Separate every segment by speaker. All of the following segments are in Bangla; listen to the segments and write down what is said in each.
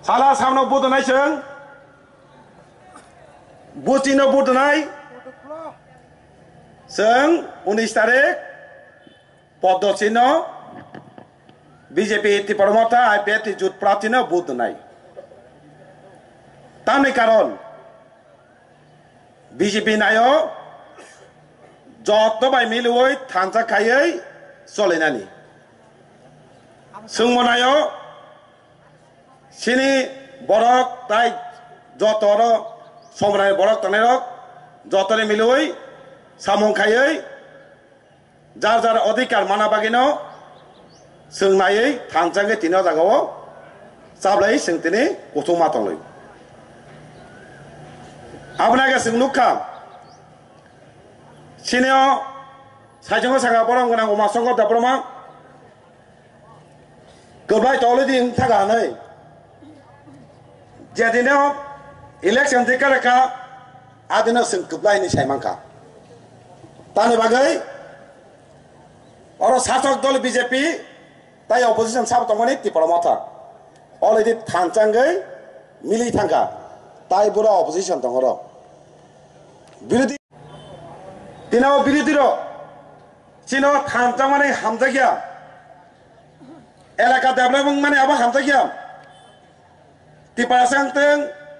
Speaker 1: साला सामने बुध नाय जों बुथिनो बुध नाय जों 19 तारिख पद्धतिनो बीजेपी टिपरमता आईपीएटी जुट प्रार्थीनो बुध नाय तानि कारण बीजेपी नायो जत बाय मिलुय थांजा खायै चलेनानि सोंमनायो सिनि बरक ताय जतर समराय बरक तनेरक जतरे मिलुय सामं खायै जार जार अधिकार माना बागिनो सोंनायै थांजांगे तिनो जागाव जाब्लाय सोंतिनि गथं मातंलै आबनागे सोंलुखा सिनियो साइजों सागा बरं गोनां अमा संग दाब्रमा गोबाय तौलदी थागानै जेदिनो इलेक्शन दिखारेखा आदिनो सों गोबायनि साइमांखा तानि बागै और शासक दल बीजेपी ताई अपोजिशन साब तंगनि टिपरमथा अलरेडी थांचांगै मिली थांगा ताई बुरा अपोजिशन दंगर बिरोधी दिनाव बिरोधीरो चिनो थांचा माने हामजागिया एलाका डेभलपमेंट माने आबा हामजागिया टिपासांथों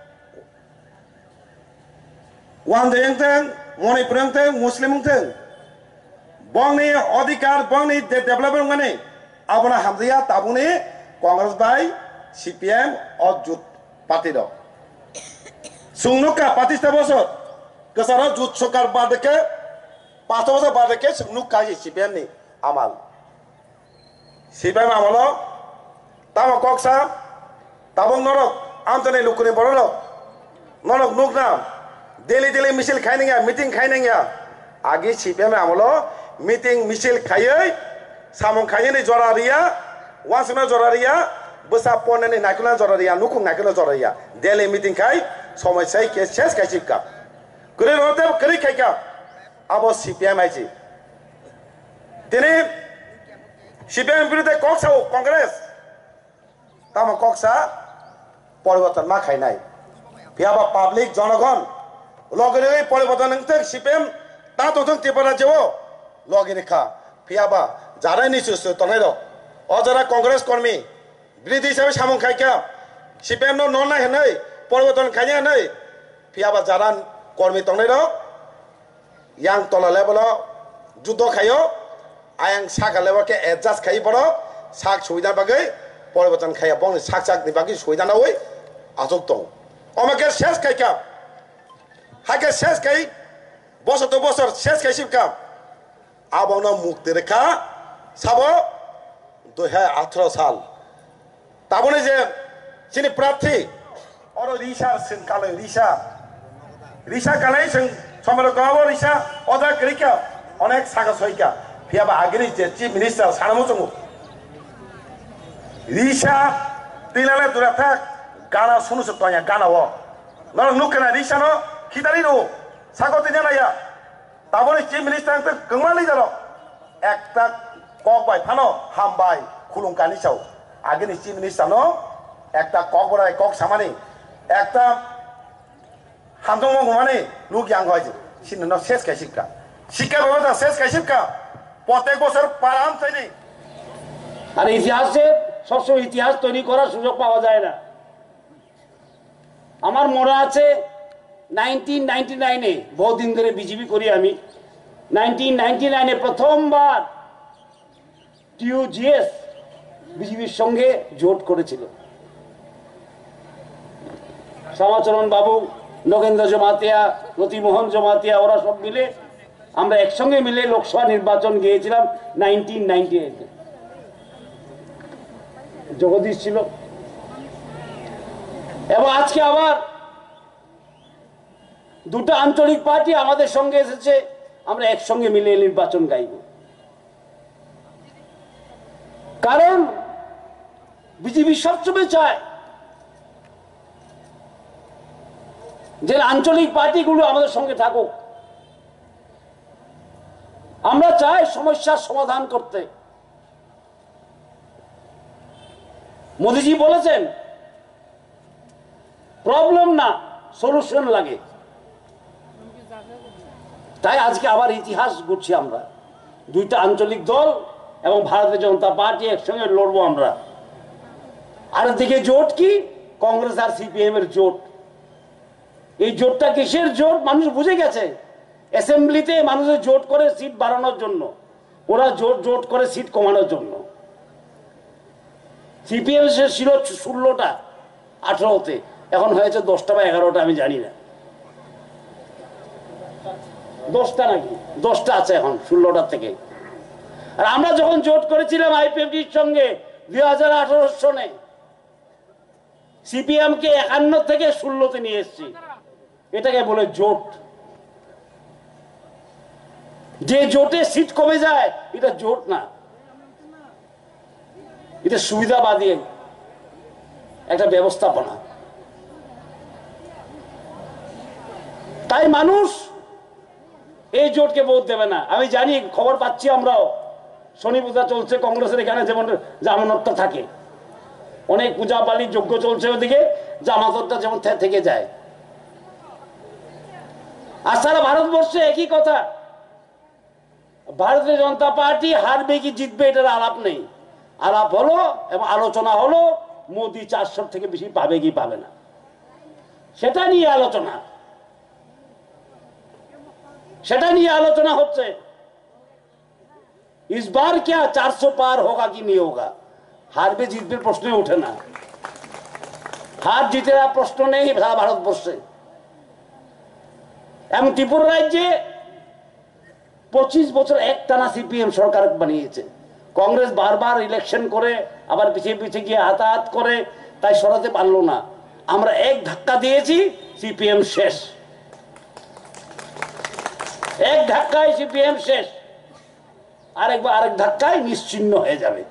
Speaker 1: वानदेंथों मणिपुरथों मुस्लिमथों बंगनि अधिकार बंगनि डेभलपमेंट माने आबना हामजाया ताबुनि कांग्रेस बाय सीपीएम और जुट पार्टी दो सुंगनुका 25 बছর गसारा जुट सरकार बादके 5 বছর बादके सुंगनुका सीपीएम नि आमाल सीपीएम आमालो तामा कक्सा ताबंग नरक आमतने लुकुनि बरलो नरक नुकना डेली मिছিল खाइनंगा मीटिंग खाइनंगा आगे सीपीएम आमालो मीटिंग मिছিল खायै सामं खायै जरारिया वासना जरारिया बसा पनने नायकुना जरारिया नुकुं नायकुना जरारिया डेली मीटिंग खाय समस्या के शेष खायसिका करे रते करे खायका अब सीपीएम आइछि दिनै सीपीएम बिरुद्धे कक्सा कांग्रेस तामा कक्सा परिवर्तन मा खायनाय फियाबा पाब्लिक जनगण लगेरै परिवर्तन नंते सीपीएम ता तोथों टिपरा जेवो लगेरै खा फियाबा जाराय निसुस तनायरो अजरा कांग्रेस कर्मी बिरोधी हिसाबै सामं खायका सीपीएम नो ननाय हनै परिवर्तन खायया नै फियाबा जारा कर्मी तनायरो यां तला लेवल जुद्ध खायो आयां सागा लेवल के एडजस्ट खाइ बरो साग सुविधा बागै परिवर्तन खाया बंग साग साग नि बागै सुविधा ना होय आजक दं अमाके शेष खायका हाके शेष खाय बसर तो बसर शेष खायसिका आबावनो मुक्ति रेखा साबो 2018 साल ताबने जे सिनि प्रार्थी और रिसा सिनकाले रिसा काले जों समर गावो रिसा अदा करिका अनेक सागा सयका फियाबा आगेनि जे चीफ मिनिस्टार सानामु जों रिसा तिलाले दुराथा गाना सुनु सकतया गाना हो न नुकना रिसा न खिदारि नो सागति जानाया ताबने चीफ मिनिस्टार तो गंगमालि जारो एकता कक बाय फानो हामबाय खुलुंकानि साव आगेनि चीफ मिनिस्टार न एकता कक बराय कक सामानि एकता हामदों माने लुक यांग होय सिन न शेष खायसिका शिक्षा व्यवस्था शेष खायसिका प्रत्येक বছর পারাম চাইনি
Speaker 2: আর ইতিহাসে সবসময় ইতিহাস তৈরি করার সুযোগ পাওয়া যায় না আমার মনে আছে 1999 এ বহুদিন ধরে বিজেপি করি আমি 1999 এ প্রথমবার টিউজিএস বিজেপির সঙ্গে জোট করেছিল শ্যামাচরণ বাবু নগেন্দ্র জমাতিয়া রতিমোহন জমাতিয়া ওরা সব মিলে আমরা একসঙ্গে মিলে লোকসভা নির্বাচন গিয়েছিলাম 1998 জগদীশ ছিল এবং আজকে আবার দুটো আঞ্চলিক পার্টি আমাদের সঙ্গে এসেছে আমরা একসঙ্গে মিলে নির্বাচন গাইব কারণ বিজেপি সবসময় চায় যে আঞ্চলিক পার্টিগুলো আমাদের সঙ্গে থাকুক আমরা চাই সমস্যার সমাধান করতে মোদিজি বলেছেন প্রবলেম না, সলিউশন লাগে। তাই আজকে আবার ইতিহাস গড়ছি আমরা, দুইটা আঞ্চলিক দল এবং ভারতীয় জনতা পার্টি একসঙ্গে লড়বো আমরা। আর দিকে জোট কি? কংগ্রেস আর সিপিএম এর জোট। এই জোটটা কিসের জোট? মানুষ বুঝে গেছে। অ্যাসেম্বলিতে মানুষের জোট করে সিট বাড়ানোর জন্য, ওরা জোট করে সিট কমানোর জন্য। সিপিএম ছিল 16টা 18তে, এখন হয়েছে 10টা বা 11টা, আমি জানি না, 10টা নাকি 10টা আছে এখন 16টার থেকে। আর আমরা যখন জোট করেছিলাম আইপিএফটির সঙ্গে 2018 সনে, সিপিএম কে 51 থেকে 16তে নিয়ে এসেছি। এটাকে বলে জোট। যে জোটে সিট কমে যায় এটা জোট না, এটা সুবিধাবাদী একটা ব্যবস্থাপনা। তাই মানুষ এই জোটকে ভোট দেবে না। আমি জানি, খবর পাচ্ছি আমরাও, শনি পূজা চলছে কংগ্রেসের এখানে, যেমন জামানতটা থাকে, অনেক পূজা পালি যজ্ঞ চলছে ওদিকে, জামানতটা যেমন থেকে যায়। আর সারা ভারতবর্ষে একই কথা, ভারতীয় জনতা পার্টি হারবে কি জিতবে এটার আলাপ নেই। আলাপ হলো এবং আলোচনা হলো মোদি 400 থেকে বেশি পাবে কি পাবে না, সেটা নিয়ে আলোচনা, সেটা নিয়ে আলোচনা হচ্ছে। इस बार क्या 400 पार होगा कि नहीं होगा, हारबे जीतबे प्रश्न उठे ना। हार जीते प्रश्न नहीं सारा भारतवर्षे। এবং ত্রিপুরা রাজ্যে 25 বছর একটানা সিপিএম সরকার বানিয়েছে। কংগ্রেস বারবার ইলেকশন করে আবার পিছিয়ে পিছিয়ে গিয়ে হাতাহাত করে, তাই সরাতে পারলো না। আমরা এক ধাক্কা দিয়েছি, সিপিএম শেষ। এক ধাক্কায় সিপিএম শেষ, আরেক ধাক্কায় নিশ্চিহ্ন হয়ে যাবে।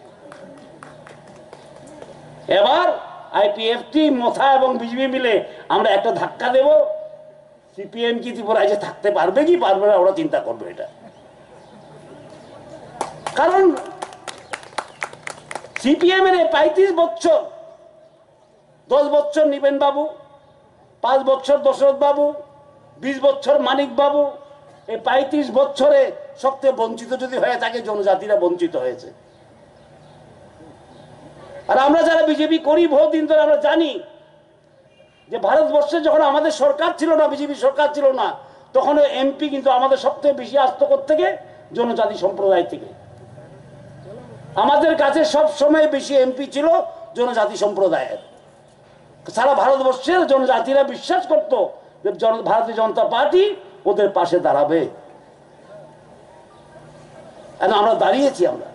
Speaker 2: এবার আইপিএফটি, মোথা এবং বিজেপি মিলে আমরা একটা ধাক্কা দেব। সিপিএম কি ত্রিপুরায় যে থাকতে পারবে কি পারবে না, ওরা চিন্তা করবে এটা। কারণ সিপিএম এর 35 বছর, 10 বছর নিবেন বাবু, 5 বছর দশরথ বাবু, 20 বছর মানিক বাবু, এই 35 বছরে সবচেয়ে বঞ্চিত যদি হয়ে থাকে জনজাতিরা বঞ্চিত হয়েছে। আর আমরা যারা বিজেপি করি বহু দিন ধরে, আমরা জানি যে ভারতবর্ষে যখন আমাদের সরকার ছিল না, বিজেপি সরকার ছিল না, তখন এমপি কিন্তু আমাদের সবচেয়ে বেশি আসতো থেকে জনজাতি সম্প্রদায় থেকে। আমাদের কাছে সব সময় বেশি এমপি ছিল জনজাতি সম্প্রদায়ের। সারা ভারতবর্ষের জনজাতিরা বিশ্বাস করত যে ভারতীয় জনতা পার্টি ওদের পাশে দাঁড়াবে। আমরা দাঁড়িয়েছি। আমরা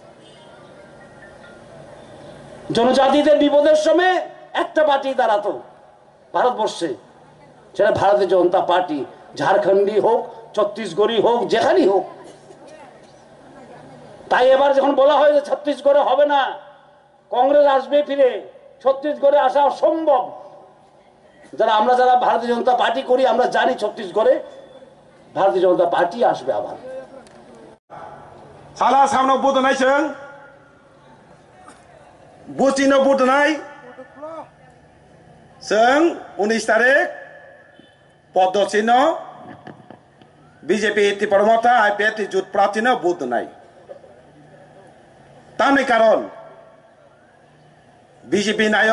Speaker 2: জনজাতিদের বিপদের সময় একটা পার্টি দাঁড়াতো ভারতবর্ষে, সেটা ভারতীয় জনতা পার্টি। ঝাড়খণ্ডী হোক, ছত্তিশগড়ি হোক, যেখানেই হোক। তাই এবার যখন বলা হয় যে ছত্তিশগড়ে হবে না, কংগ্রেস আসবে ফিরে, ছত্তিশগড়ে আসা অসম্ভব। আমরা যারা ভারতীয় জনতা পার্টি করি, আমরা জানি ছত্তিশগড়ে ভারতীয় জনতা পার্টি আসবে আবার।
Speaker 1: সালা সামনে বুধ নাই সং বুচিনো বুধ নাই সং 19 তারিখ পদ্মচিহ্ন বিজেপি ত্রিপুরা আইপিএফ জোট প্রাচীন বুধ নাই। তার কারণ বিজেপি নায়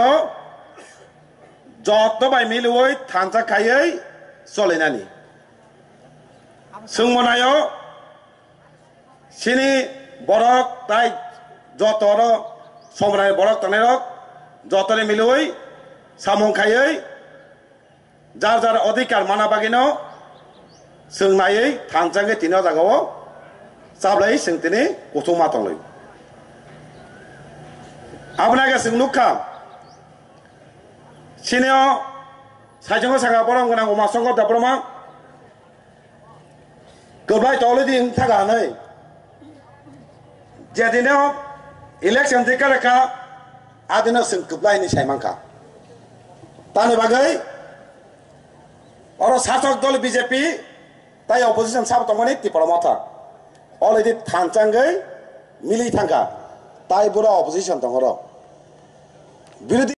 Speaker 1: যত বাই মিলুই থানসা খাইयै চলেনানি সোংমনায় সিনি বরক তাই যতর সমরায় বরক তানের যতরে মিলুই সামং খাইयै যার যার অধিকার মানা বাগিনো সোंनायै थांजांगे तिनो जागाव साब्लाय सोंतिनि गथमा तंलै आबनागे सोंलुखा सिनेओ साइजों सागा बरं गोनां अमा संग दाब्रमा गोबाय तौलदि थागानै जेदिनो इलेक्शन दिकारेका आदिनो सों गोबायनि साइमांखा तानि बागै और शासक दल बीजेपी ताई अपोजिशन साब तंगनि टिपरमथा अलरेडी थांचांगै मिली थांगा ताई बुरा अपोजिशन दंगर बिरोधी